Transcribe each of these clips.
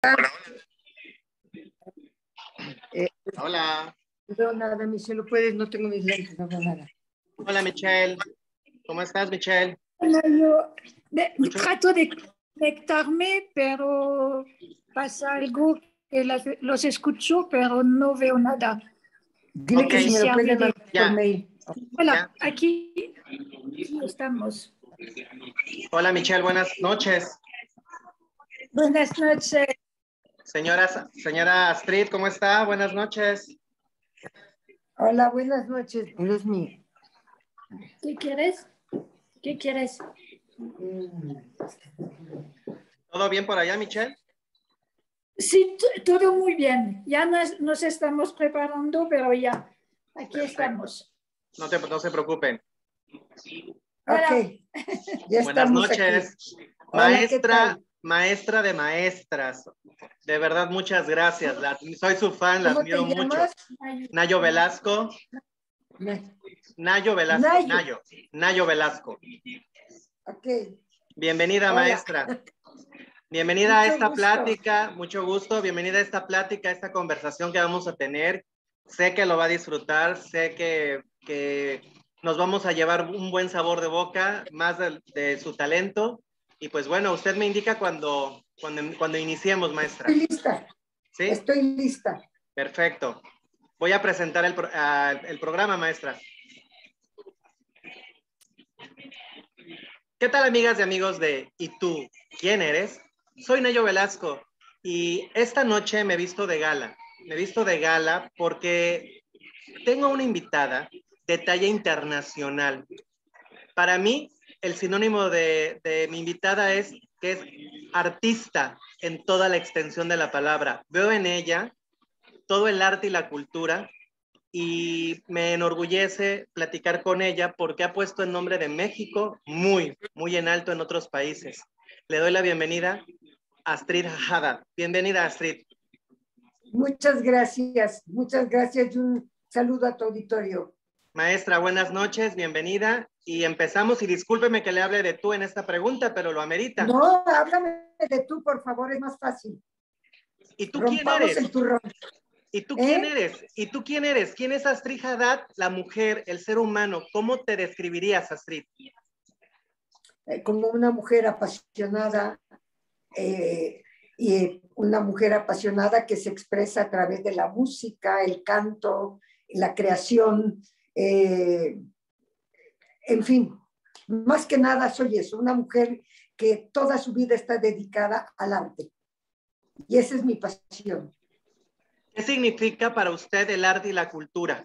Hola. No veo nada, Michelle, ¿lo puedes? No tengo mis lentes, no veo nada. Hola, Michelle. ¿Cómo estás, Michelle? Hola, yo trato de conectarme, pero pasa algo que los escucho, pero no veo nada. Dile que si me lo pueden mandar por mail. Hola, aquí estamos. Hola, Michelle, buenas noches. Buenas noches. Señora Astrid, ¿cómo está? Buenas noches. Hola, buenas noches. Eres mío. ¿Qué quieres? ¿Qué quieres? ¿Todo bien por allá, Michelle? Sí, todo muy bien. Ya nos estamos preparando, pero ya, aquí estamos. No se preocupen. Ok, ya buenas estamos noches. Aquí. Maestra de maestras. De verdad, muchas gracias. Soy su fan, la admiro mucho. Nayo Velasco. Nayo Velasco. Nayo Velasco. Ok. Bienvenida, Hola. maestra. Bienvenida a esta gusto. plática, mucho gusto. Bienvenida a esta plática, a esta conversación que vamos a tener. Sé que lo va a disfrutar, sé que nos vamos a llevar un buen sabor de boca, más de su talento. Y pues bueno, usted me indica cuando iniciemos, maestra. Estoy lista. ¿Sí? Estoy lista. Perfecto. Voy a presentar el programa, maestra. ¿Qué tal, amigas y amigos de ¿Y tú quién eres? Soy Nayo Velasco y esta noche me he visto de gala. Me he visto de gala porque tengo una invitada de talla internacional. Para mí, el sinónimo de mi invitada es que es artista en toda la extensión de la palabra. Veo en ella todo el arte y la cultura y me enorgullece platicar con ella porque ha puesto el nombre de México muy, muy en alto en otros países. Le doy la bienvenida a Astrid Haddad. Bienvenida, Astrid. Muchas gracias y un saludo a tu auditorio. Maestra, buenas noches, bienvenida. Y empezamos, y discúlpeme que le hable de tú en esta pregunta, pero lo amerita. No, háblame de tú, por favor, es más fácil. ¿Y tú Rompamos quién eres? El turrón. ¿Y tú quién eres? ¿Y tú quién eres? ¿Quién es Astrid Haddad, la mujer, el ser humano? ¿Cómo te describirías, Astrid? Como una mujer apasionada y una mujer apasionada que se expresa a través de la música, el canto, la creación, en fin, más que nada soy eso, una mujer que toda su vida está dedicada al arte. Y esa es mi pasión. ¿Qué significa para usted el arte y la cultura?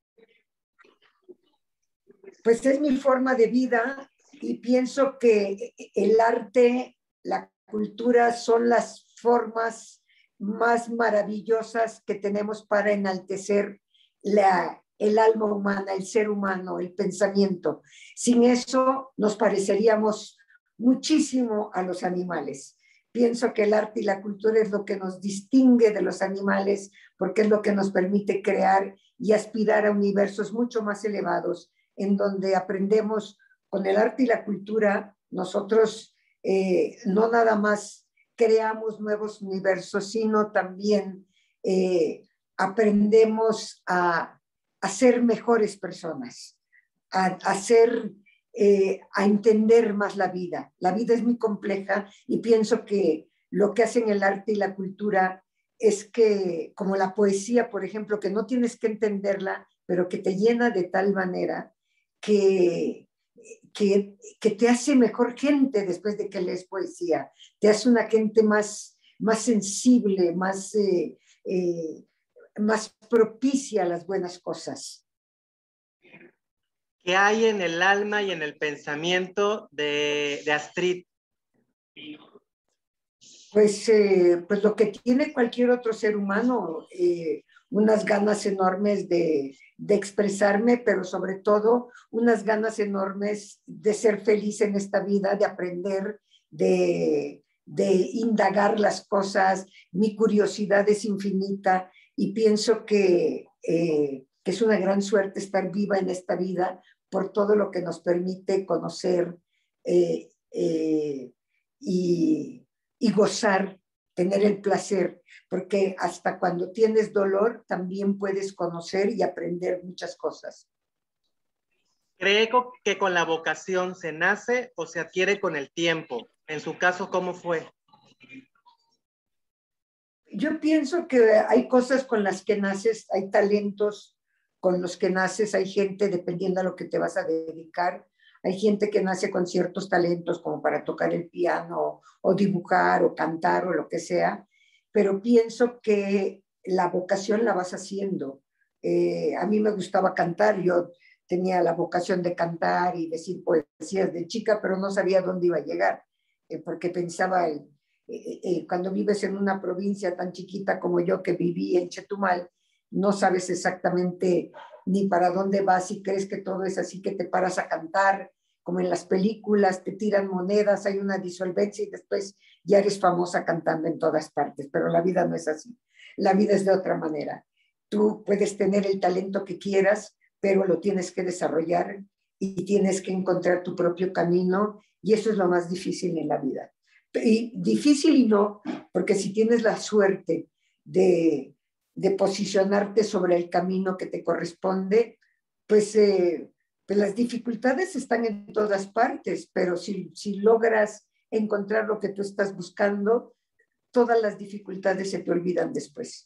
Pues es mi forma de vida y pienso que el arte, la cultura son las formas más maravillosas que tenemos para enaltecer el alma humana, el ser humano, el pensamiento. Sin eso nos pareceríamos muchísimo a los animales. Pienso que el arte y la cultura es lo que nos distingue de los animales porque es lo que nos permite crear y aspirar a universos mucho más elevados en donde aprendemos con el arte y la cultura, nosotros no nada más creamos nuevos universos, sino también aprendemos a ser mejores personas, a entender más la vida. La vida es muy compleja y pienso que lo que hacen el arte y la cultura es que, como la poesía, por ejemplo, que no tienes que entenderla, pero que te llena de tal manera que te hace mejor gente después de que lees poesía. Te hace una gente más sensible, más propicia a las buenas cosas. ¿Qué hay en el alma y en el pensamiento de Astrid? Pues lo que tiene cualquier otro ser humano, unas ganas enormes de expresarme, pero sobre todo unas ganas enormes de ser feliz en esta vida, de aprender, de indagar las cosas. Mi curiosidad es infinita y pienso que es una gran suerte estar viva en esta vida por todo lo que nos permite conocer y gozar tener el placer, porque hasta cuando tienes dolor también puedes conocer y aprender muchas cosas. ¿Cree que con la vocación se nace o se adquiere con el tiempo? En su caso, ¿cómo fue? Yo pienso que hay cosas con las que naces, hay talentos con los que naces, hay gente, dependiendo a lo que te vas a dedicar, hay gente que nace con ciertos talentos como para tocar el piano o dibujar o cantar o lo que sea, pero pienso que la vocación la vas haciendo. A mí me gustaba cantar, yo tenía la vocación de cantar y decir poesías de chica, pero no sabía dónde iba a llegar, porque pensaba, cuando vives en una provincia tan chiquita como yo que viví en Chetumal, no sabes exactamente ni para dónde vas y crees que todo es así, que te paras a cantar, como en las películas, te tiran monedas, hay una disolvencia y después ya eres famosa cantando en todas partes, pero la vida no es así, la vida es de otra manera. Tú puedes tener el talento que quieras, pero lo tienes que desarrollar y tienes que encontrar tu propio camino y eso es lo más difícil en la vida. Y difícil y no, porque si tienes la suerte de posicionarte sobre el camino que te corresponde, pues, pues las dificultades están en todas partes, pero si logras encontrar lo que tú estás buscando, todas las dificultades se te olvidan después.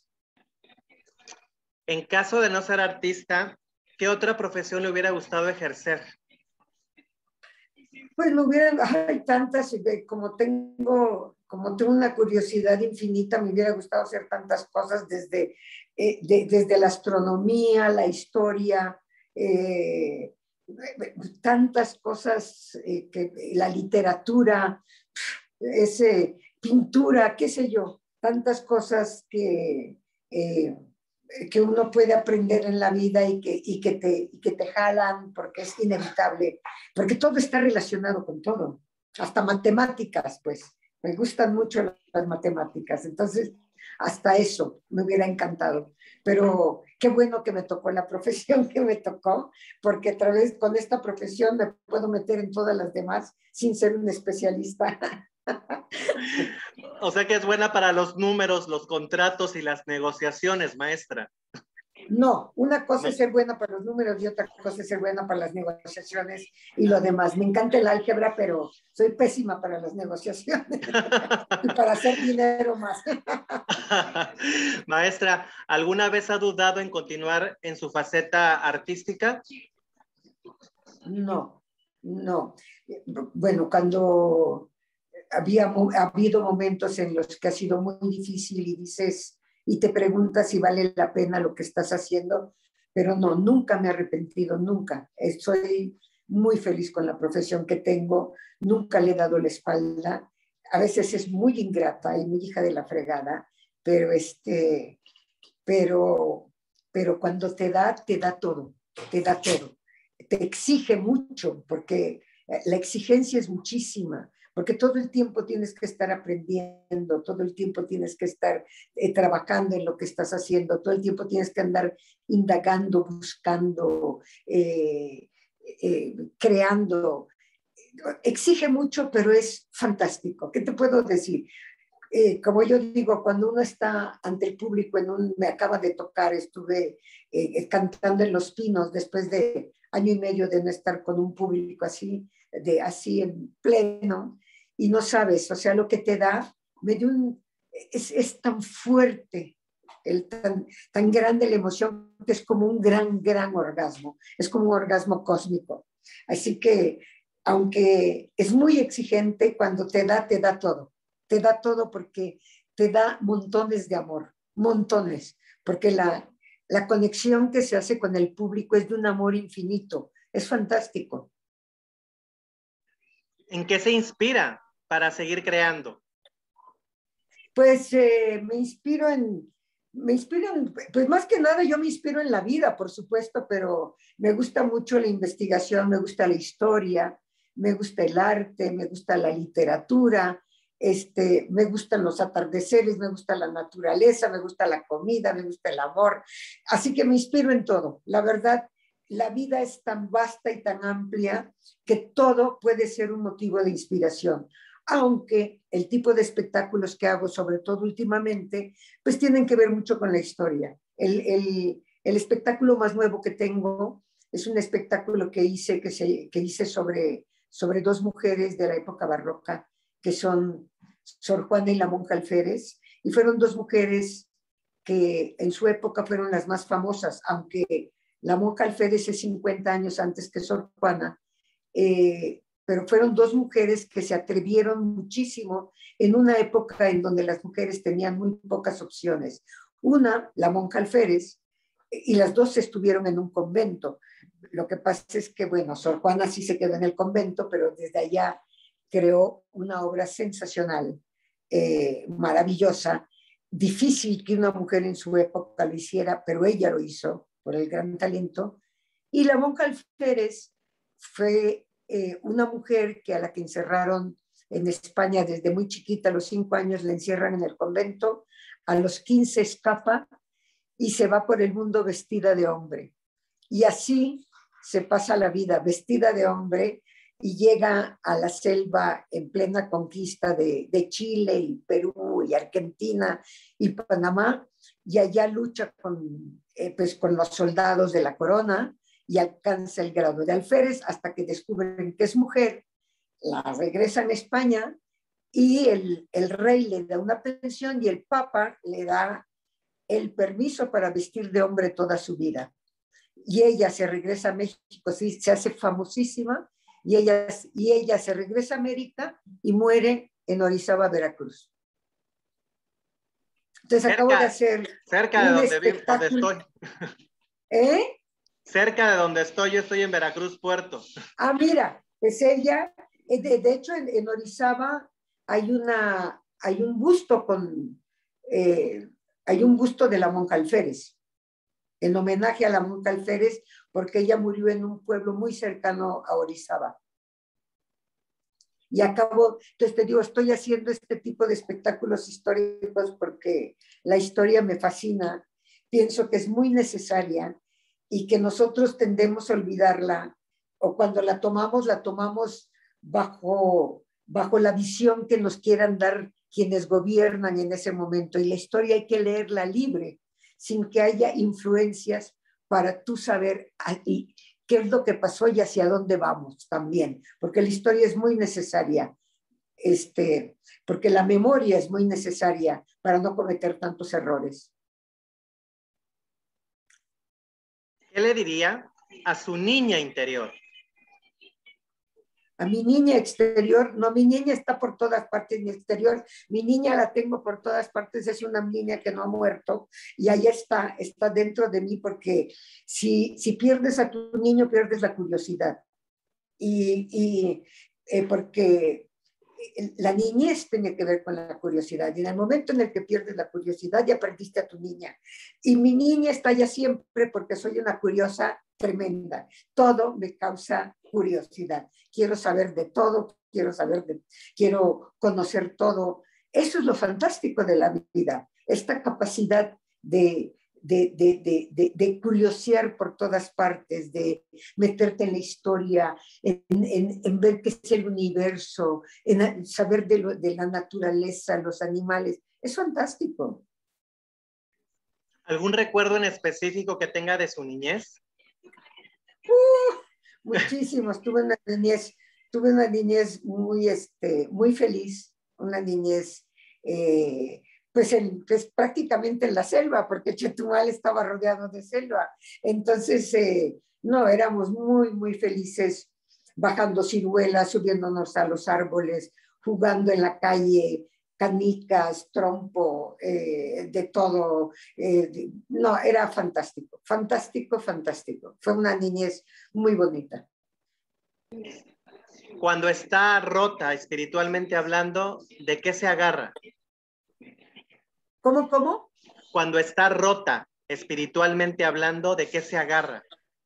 En caso de no ser artista, ¿qué otra profesión le hubiera gustado ejercer? Pues me hubieran, hay tantas, como tengo una curiosidad infinita, me hubiera gustado hacer tantas cosas desde la astronomía, la historia, tantas cosas, la literatura, pintura, qué sé yo, tantas cosas que uno puede aprender en la vida y que te jalan porque es inevitable, porque todo está relacionado con todo, hasta matemáticas, pues, me gustan mucho las matemáticas, entonces hasta eso me hubiera encantado, pero qué bueno que me tocó la profesión que me tocó, porque a través con esta profesión me puedo meter en todas las demás sin ser un especialista. O sea que es buena para los números, los contratos y las negociaciones, maestra. No, una cosa ¿No? es ser buena para los números y otra cosa es ser buena para las negociaciones y lo demás. Me encanta el álgebra, pero soy pésima para las negociaciones y para hacer dinero más. Maestra, ¿alguna vez ha dudado en continuar en su faceta artística? No, no. Bueno, cuando ha habido momentos en los que ha sido muy difícil y dices, y te preguntas si vale la pena lo que estás haciendo, pero no, nunca me he arrepentido, nunca. Estoy muy feliz con la profesión que tengo, nunca le he dado la espalda. A veces es muy ingrata y muy hija de la fregada, pero pero, pero cuando te da todo, te da todo. Te exige mucho, porque la exigencia es muchísima, porque todo el tiempo tienes que estar aprendiendo, todo el tiempo tienes que estar trabajando en lo que estás haciendo, todo el tiempo tienes que andar indagando, buscando, creando. Exige mucho, pero es fantástico. ¿Qué te puedo decir? Como yo digo, cuando uno está ante el público, me acaba de tocar, estuve cantando en Los Pinos después de año y medio de no estar con un público así en pleno, y no sabes, o sea, lo que te da, es tan fuerte, tan grande la emoción, que es como un gran orgasmo, es como un orgasmo cósmico. Así que, aunque es muy exigente, cuando te da todo porque te da montones de amor, montones, porque la conexión que se hace con el público es de un amor infinito, es fantástico. ¿En qué se inspira para seguir creando? Pues pues más que nada yo me inspiro en la vida, por supuesto, pero me gusta mucho la investigación, me gusta la historia, me gusta el arte, me gusta la literatura, me gustan los atardeceres, me gusta la naturaleza, me gusta la comida, me gusta el amor, así que me inspiro en todo. La verdad, la vida es tan vasta y tan amplia que todo puede ser un motivo de inspiración. aunque el tipo de espectáculos que hago, sobre todo últimamente, pues tienen que ver mucho con la historia. El espectáculo más nuevo que tengo es un espectáculo que hice sobre dos mujeres de la época barroca, que son Sor Juana y la monja Alférez, y fueron dos mujeres que en su época fueron las más famosas, aunque la monja Alférez es 50 años antes que Sor Juana, pero fueron dos mujeres que se atrevieron muchísimo en una época en donde las mujeres tenían muy pocas opciones. Una, la monja Alférez, y las dos estuvieron en un convento. Lo que pasa es que, bueno, Sor Juana sí se quedó en el convento, pero desde allá creó una obra sensacional, maravillosa, difícil que una mujer en su época lo hiciera, pero ella lo hizo por el gran talento. Y la monja Alférez fue una mujer a la que encerraron en España desde muy chiquita, a los 5 años la encierran en el convento, a los 15 escapa y se va por el mundo vestida de hombre. Y así se pasa la vida vestida de hombre y llega a la selva en plena conquista de Chile y Perú y Argentina y Panamá, y allá lucha pues con los soldados de la corona y alcanza el grado de alférez hasta que descubren que es mujer, la regresan a España y el rey le da una pensión y el papa le da el permiso para vestir de hombre toda su vida. Y ella se regresa a México, sí, se hace famosísima, y ella se regresa a América y muere en Orizaba, Veracruz. Entonces acabo de hacer cerca de donde estoy. ¿Eh? Cerca de donde estoy, yo estoy en Veracruz, Puerto. Ah, mira, pues ella, de hecho en Orizaba hay un busto hay un busto de la monja Alférez, en homenaje a la monja Alférez, porque ella murió en un pueblo muy cercano a Orizaba. Y entonces te digo, estoy haciendo este tipo de espectáculos históricos porque la historia me fascina, pienso que es muy necesaria y que nosotros tendemos a olvidarla, o cuando la tomamos bajo la visión que nos quieran dar quienes gobiernan en ese momento. Y la historia hay que leerla libre, sin que haya influencias para tú saber qué es lo que pasó y hacia dónde vamos también, porque la historia es muy necesaria, porque la memoria es muy necesaria para no cometer tantos errores. ¿Qué le diría a su niña interior? A mi niña exterior, no, mi niña está por todas partes, mi exterior, mi niña la tengo por todas partes, es una niña que no ha muerto y ahí está dentro de mí, porque si pierdes a tu niño, pierdes la curiosidad. Porque la niñez tiene que ver con la curiosidad, y en el momento en el que pierdes la curiosidad ya perdiste a tu niña, y mi niña está allá siempre porque soy una curiosa tremenda, todo me causa curiosidad, quiero saber de todo, quiero conocer todo. Eso es lo fantástico de la vida, esta capacidad de curiosear por todas partes, de meterte en la historia, en ver qué es el universo, en saber de la naturaleza, los animales. Es fantástico. ¿Algún recuerdo en específico que tenga de su niñez? Muchísimos. Tuve una niñez muy feliz, una niñez pues prácticamente en la selva, porque Chetumal estaba rodeado de selva. Entonces, no, éramos muy, muy felices, bajando ciruelas, subiéndonos a los árboles, jugando en la calle, canicas, trompo, de todo. No, era fantástico, fantástico, fantástico. Fue una niñez muy bonita. Cuando está rota espiritualmente hablando, ¿de qué se agarra? ¿Cómo? Cuando está rota espiritualmente hablando, ¿de qué se agarra?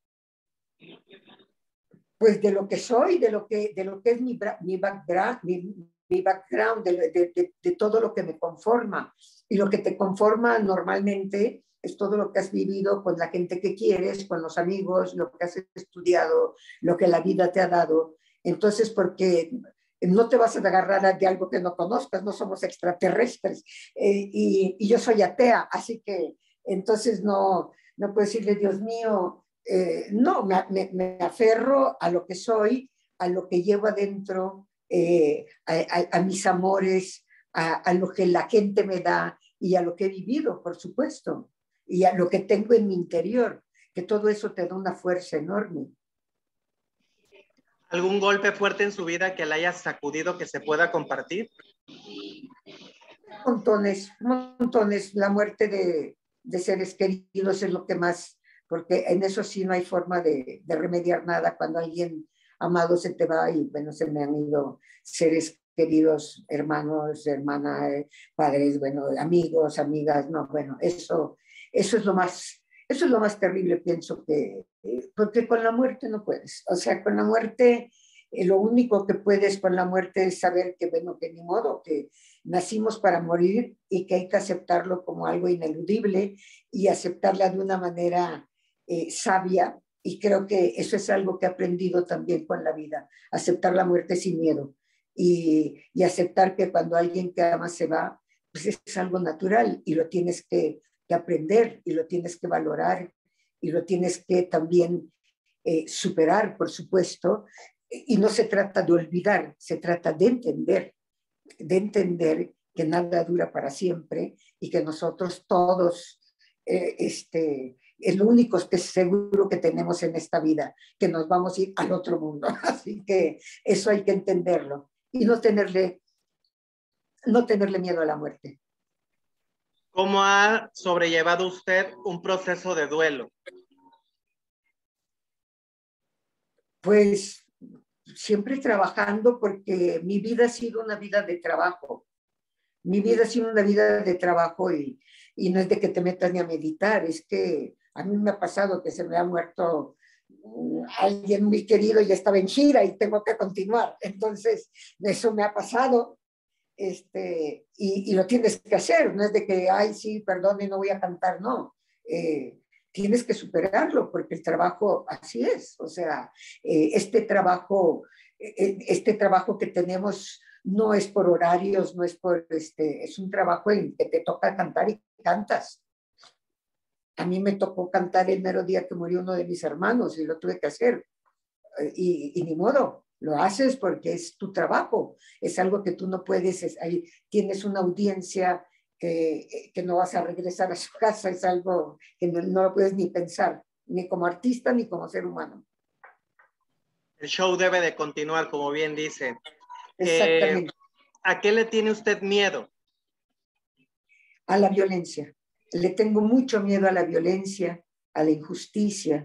Pues de lo que soy, de lo que es mi background, de todo lo que me conforma. Y lo que te conforma normalmente es todo lo que has vivido con la gente que quieres, con los amigos, lo que has estudiado, lo que la vida te ha dado. Entonces, porque no te vas a agarrar de algo que no conozcas, no somos extraterrestres. Y yo soy atea, así que entonces no puedo decirle, Dios mío, no, me aferro a lo que soy, a lo que llevo adentro, a mis amores, a lo que la gente me da y a lo que he vivido, por supuesto, y a lo que tengo en mi interior, que todo eso te da una fuerza enorme. ¿Algún golpe fuerte en su vida que la haya sacudido que se pueda compartir? Montones, montones. La muerte de seres queridos es lo que más, porque en eso sí no hay forma de remediar nada. Cuando alguien amado se te va y bueno, se me han ido seres queridos, hermanos, hermanas, padres, bueno, amigos, amigas, no, bueno, eso es lo más terrible, pienso que, porque con la muerte no puedes. O sea, con la muerte, lo único que puedes con la muerte es saber que, bueno, que ni modo, que nacimos para morir y que hay que aceptarlo como algo ineludible y aceptarla de una manera sabia. Y creo que eso es algo que he aprendido también con la vida, aceptar la muerte sin miedo y aceptar que cuando alguien que amas se va, pues es algo natural y lo tienes que aprender y lo tienes que valorar y lo tienes que también superar, por supuesto. Y no se trata de olvidar, se trata de entender que nada dura para siempre y que nosotros todos, es lo único que es seguro que tenemos en esta vida, que nos vamos a ir al otro mundo. Así que eso hay que entenderlo y no tenerle miedo a la muerte. ¿Cómo ha sobrellevado usted un proceso de duelo? Pues siempre trabajando, porque mi vida ha sido una vida de trabajo. Mi vida ha sido una vida de trabajo y no es de que te metas ni a meditar, es que a mí me ha pasado que se me ha muerto alguien muy querido y estaba en gira y tengo que continuar. Entonces, eso me ha pasado, y lo tienes que hacer, no es de que, ay, sí, perdón y no voy a cantar, no. Tienes que superarlo porque el trabajo así es, o sea, este trabajo que tenemos no es por horarios, no es por, es un trabajo en que te toca cantar y cantas. A mí me tocó cantar el mero día que murió uno de mis hermanos y lo tuve que hacer. Y ni modo, lo haces porque es tu trabajo, es algo que tú no puedes, ahí tienes una audiencia que no vas a regresar a su casa, es algo que no lo puedes ni pensar, ni como artista ni como ser humano. El show debe de continuar, como bien dice. Exactamente. ¿A qué le tiene usted miedo? A la violencia. Le tengo mucho miedo a la violencia, a la injusticia,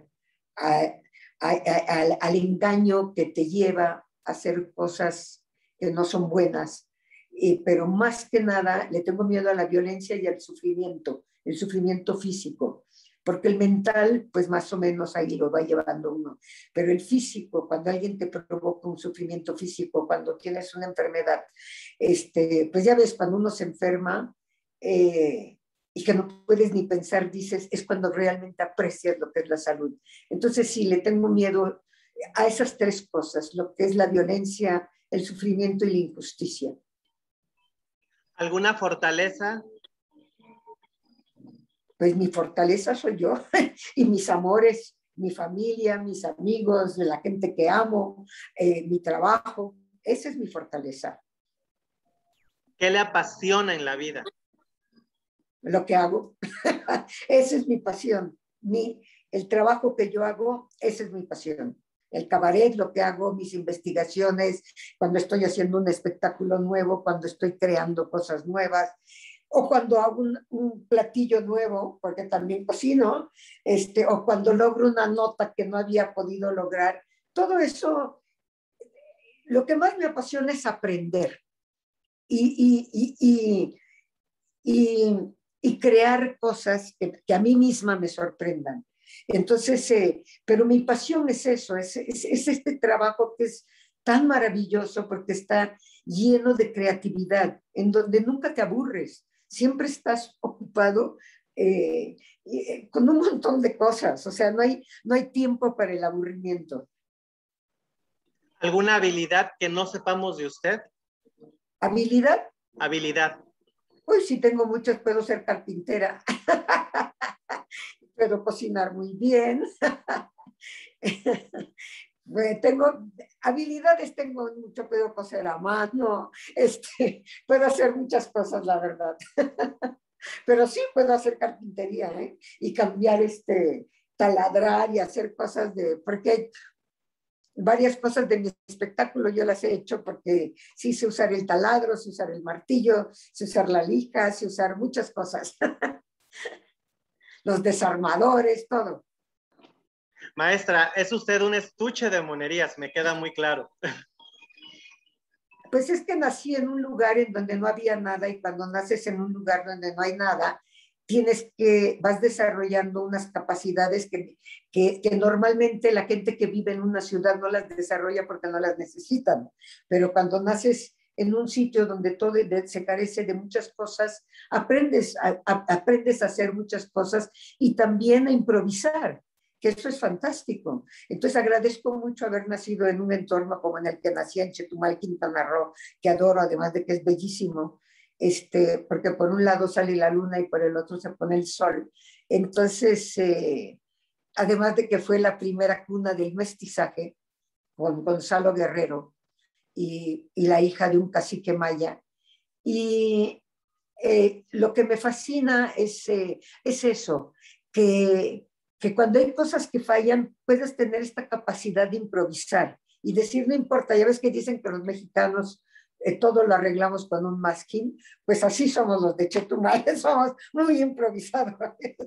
al engaño que te lleva a hacer cosas que no son buenas. Pero más que nada le tengo miedo a la violencia y al sufrimiento, el sufrimiento físico, porque el mental, pues más o menos ahí lo va llevando uno, pero el físico, cuando alguien te provoca un sufrimiento físico, cuando tienes una enfermedad, pues ya ves, cuando uno se enferma, y que no puedes ni pensar, dices, es cuando realmente aprecias lo que es la salud. Entonces sí, le tengo miedo a esas tres cosas, lo que es la violencia, el sufrimiento y la injusticia. ¿Alguna fortaleza? Pues mi fortaleza soy yo y mis amores, mi familia, mis amigos, la gente que amo, mi trabajo. Esa es mi fortaleza. ¿Qué le apasiona en la vida? Lo que hago. Esa es mi pasión. El trabajo que yo hago, esa es mi pasión. El cabaret, lo que hago, mis investigaciones, cuando estoy haciendo un espectáculo nuevo, cuando estoy creando cosas nuevas, o cuando hago un platillo nuevo, porque también cocino, o cuando logro una nota que no había podido lograr. Todo eso, lo que más me apasiona es aprender y crear cosas que a mí misma me sorprendan. Entonces, pero mi pasión es eso, es este trabajo que es tan maravilloso porque está lleno de creatividad, en donde nunca te aburres, siempre estás ocupado con un montón de cosas, o sea, no hay tiempo para el aburrimiento. ¿Alguna habilidad que no sepamos de usted? ¿Habilidad? Habilidad. Uy, sí tengo muchas, puedo ser carpintera. Puedo cocinar muy bien. Tengo habilidades, tengo mucho, puedo coser a mano, puedo hacer muchas cosas, la verdad. Pero sí puedo hacer carpintería, ¿eh? Y cambiar, taladrar y hacer cosas porque varias cosas de mi espectáculo yo las he hecho porque sí sé usar el taladro, sé usar el martillo, sé usar la lija, sé usar muchas cosas. Los desarmadores, todo. Maestra, es usted un estuche de monerías, me queda muy claro. Pues es que nací en un lugar en donde no había nada y cuando naces en un lugar donde no hay nada, vas desarrollando unas capacidades que normalmente la gente que vive en una ciudad no las desarrolla porque no las necesitan. Pero cuando naces en un sitio donde todo se carece de muchas cosas, aprendes a hacer muchas cosas y también a improvisar, que eso es fantástico. Entonces agradezco mucho haber nacido en un entorno como en el que nací en Chetumal, Quintana Roo, que adoro, además de que es bellísimo, porque por un lado sale la luna y por el otro se pone el sol. Entonces, además de que fue la primera cuna del mestizaje con Gonzalo Guerrero y la hija de un cacique maya. Y lo que me fascina es eso, que cuando hay cosas que fallan, puedes tener esta capacidad de improvisar y decir, no importa, ya ves que dicen que los mexicanos todo lo arreglamos con un masking, pues así somos los de Chetumal, somos muy improvisadores.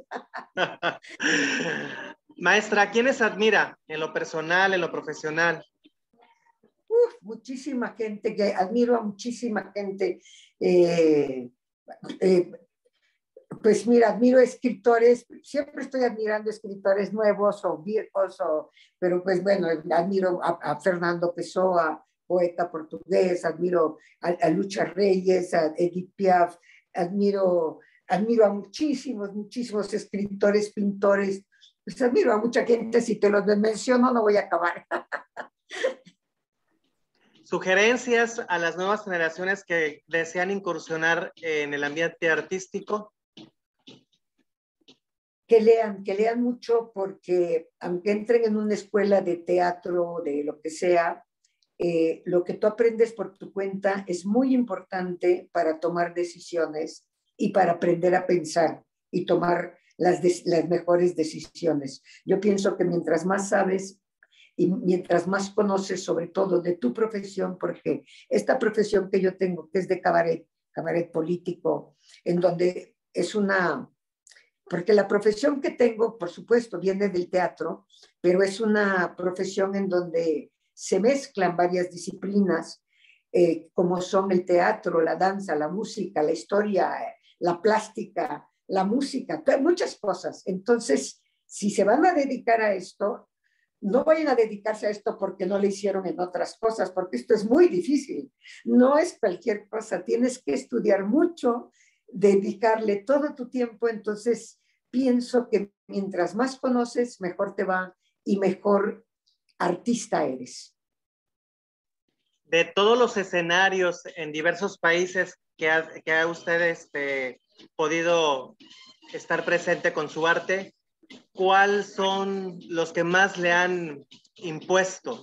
Maestra, ¿quiénes admira en lo personal, en lo profesional? Muchísima gente, que admiro a muchísima gente. Eh, eh, Pues mira, admiro escritores, siempre estoy admirando escritores nuevos o viejos, pero pues bueno, admiro a Fernando Pessoa, poeta portugués, admiro a Lucha Reyes, a Edith Piaf, admiro a muchísimos escritores, pintores, pues admiro a mucha gente, si te los menciono no voy a acabar. ¿Sugerencias a las nuevas generaciones que desean incursionar en el ambiente artístico? Que lean mucho porque aunque entren en una escuela de teatro, de lo que sea, lo que tú aprendes por tu cuenta es muy importante para tomar decisiones y para aprender a pensar y tomar las mejores decisiones. Yo pienso que mientras más sabes y mientras más conoces sobre todo de tu profesión, porque esta profesión que yo tengo, que es de cabaret político, en donde es porque la profesión que tengo, por supuesto, viene del teatro, pero es una profesión en donde se mezclan varias disciplinas, como son el teatro, la danza, la música, la historia, la plástica, la música, muchas cosas. Entonces, si se van a dedicar a esto, no vayan a dedicarse a esto porque no lo hicieron en otras cosas, porque esto es muy difícil. No es cualquier cosa, tienes que estudiar mucho, dedicarle todo tu tiempo. Entonces, pienso que mientras más conoces, mejor te va y mejor artista eres. De todos los escenarios en diversos países que ha usted podido estar presente con su arte, ¿cuáles son los que más le han impuesto?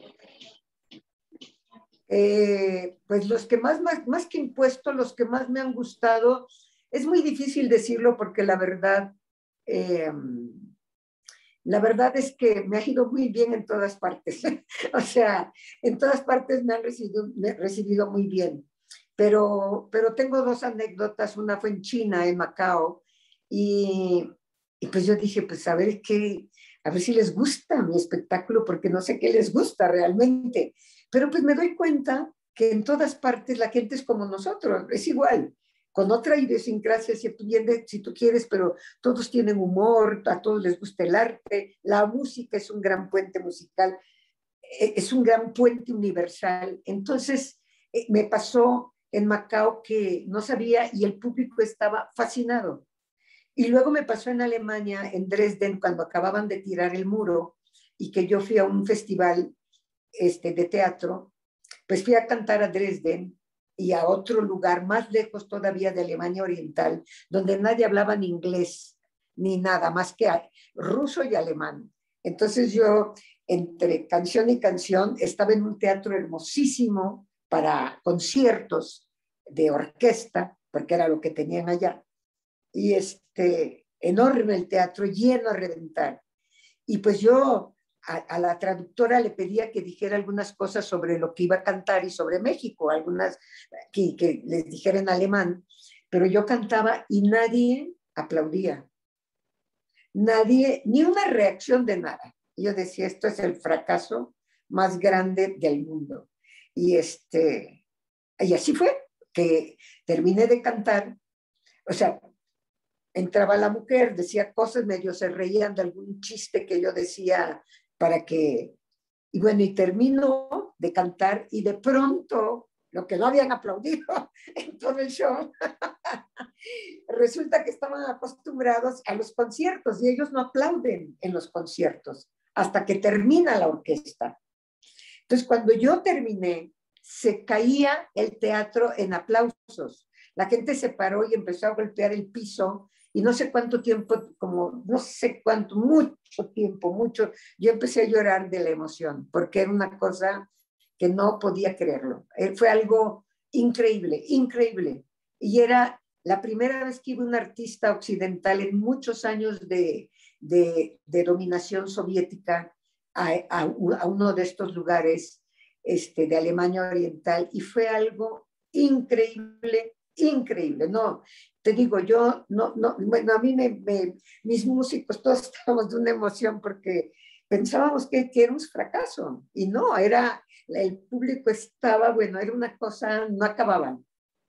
Pues los que más que impuesto, los que más me han gustado, es muy difícil decirlo porque eh, la verdad es que me ha ido muy bien en todas partes. O sea, en todas partes me han recibido muy bien. Pero tengo dos anécdotas. Una fue en China, en Macao, y pues yo dije, pues a ver si les gusta mi espectáculo, porque no sé qué les gusta realmente. Pero pues me doy cuenta que en todas partes la gente es como nosotros, es igual, con otra idiosincrasia si tú quieres, pero todos tienen humor, a todos les gusta el arte, la música es un gran puente musical, es un gran puente universal. Entonces, me pasó en Macao que no sabía y el público estaba fascinado. Y luego me pasó en Alemania, en Dresden, cuando acababan de tirar el muro y que yo fui a un festival de teatro, pues fui a cantar a Dresden y a otro lugar más lejos todavía de Alemania Oriental, donde nadie hablaba ni inglés ni nada más que ruso y alemán. Entonces yo, entre canción y canción, estaba en un teatro hermosísimo para conciertos de orquesta, porque era lo que tenían allá. Y enorme el teatro, lleno a reventar. Y pues yo a la traductora le pedía que dijera algunas cosas sobre lo que iba a cantar y sobre México, algunas que les dijera en alemán, pero yo cantaba y nadie aplaudía. Nadie, ni una reacción de nada. Yo decía, esto es el fracaso más grande del mundo. Y así fue, que terminé de cantar. O sea, entraba la mujer, decía cosas, medio se reían de algún chiste que yo decía para que... Y bueno, y termino de cantar y de pronto, lo que no habían aplaudido en todo el show, resulta que estaban acostumbrados a los conciertos y ellos no aplauden en los conciertos hasta que termina la orquesta. Entonces, cuando yo terminé, se caía el teatro en aplausos. La gente se paró y empezó a golpear el piso y no sé cuánto tiempo, como no sé cuánto, mucho tiempo, mucho, yo empecé a llorar de la emoción porque era una cosa que no podía creerlo. Fue algo increíble, increíble. Y era la primera vez que iba un artista occidental en muchos años de dominación soviética a uno de estos lugares de Alemania Oriental y fue algo increíble, increíble. No, te digo, yo, bueno, a mí mis músicos todos estábamos de una emoción porque pensábamos que era un fracaso y no, el público estaba, bueno, era una cosa, no acababan.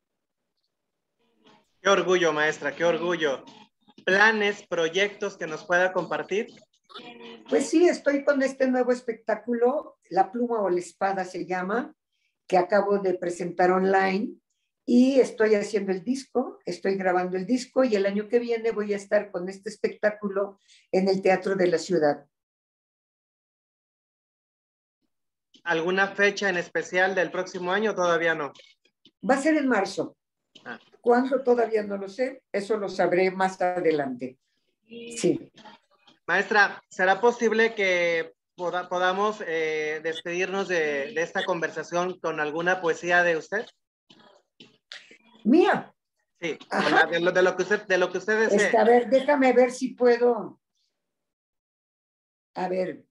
Qué orgullo, maestra, qué orgullo. ¿Planes, proyectos que nos pueda compartir? Pues sí, estoy con este nuevo espectáculo, La pluma o la espada se llama, que acabo de presentar online y estoy haciendo el disco, estoy grabando el disco y el año que viene voy a estar con este espectáculo en el Teatro de la Ciudad. ¿Alguna fecha en especial del próximo año? Todavía no. Va a ser en marzo. ¿Cuándo? Todavía no lo sé. Eso lo sabré más adelante. Sí. Maestra, ¿será posible que podamos despedirnos de esta conversación con alguna poesía de usted? ¿Mía? Sí, de lo que usted desee. A ver, déjame ver si puedo. A ver.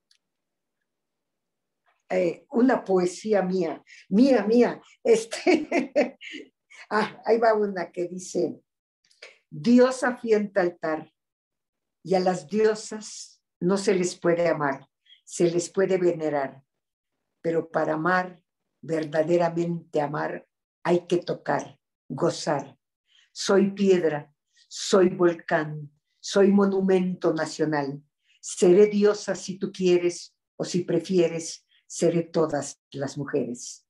Una poesía mía. Ahí va una que dice: Dios afienta altar y a las diosas no se les puede amar, se les puede venerar, pero para amar, verdaderamente amar, hay que tocar, gozar. Soy piedra, soy volcán, soy monumento nacional. Seré diosa si tú quieres o si prefieres, seré todas las mujeres.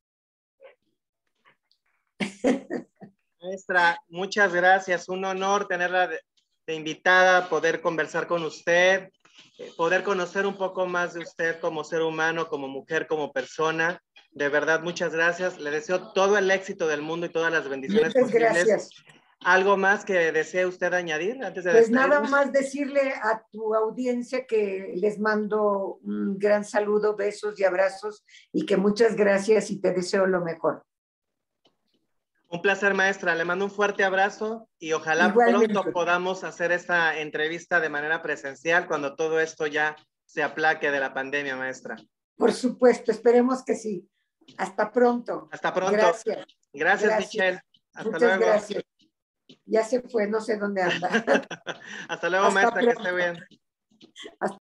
Maestra, muchas gracias. Un honor tenerla de invitada, poder conversar con usted, poder conocer un poco más de usted como ser humano, como mujer, como persona. De verdad, muchas gracias. Le deseo todo el éxito del mundo y todas las bendiciones muchas posibles. Gracias. ¿Algo más que desee usted añadir antes de Pues despedirnos? nada más decirle a tu audiencia que les mando un gran saludo, besos y abrazos y que muchas gracias y te deseo lo mejor. Un placer, maestra. Le mando un fuerte abrazo y ojalá Igualmente. pronto podamos hacer esta entrevista de manera presencial cuando todo esto ya se aplaque de la pandemia, maestra. Por supuesto, esperemos que sí. Hasta pronto. Hasta pronto. Gracias. Gracias, Michelle. Hasta Muchas luego. gracias. Ya se fue, no sé dónde anda. Hasta luego, maestra, que esté bien. Hasta